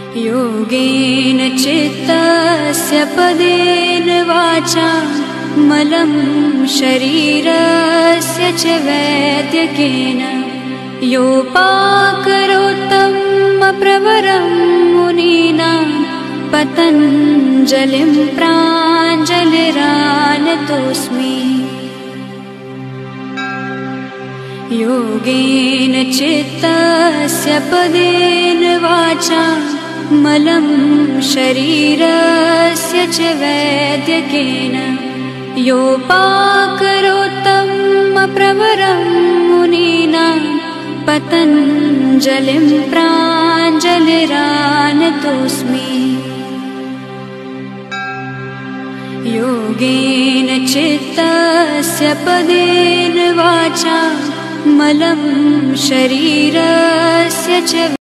योगेन चित्तस्य पदेन वाचा मलं शरीरस्य च वैद्यकेन योपाकरोत्तमप्रवरं मुनीनां पतञ्जलिं प्राञ्जलिरानतोऽस्मि। योगेन चित्तस्य पदेन वाचा मलं शरीरस्य च वैद्यकेन योपाकरोत्तमप्रवरं मुनीनां पतञ्जलिं प्राञ्जलिरानतोऽस्मि। योगेन चित्तस्य पदेन वाचा मलं शरीरस्य च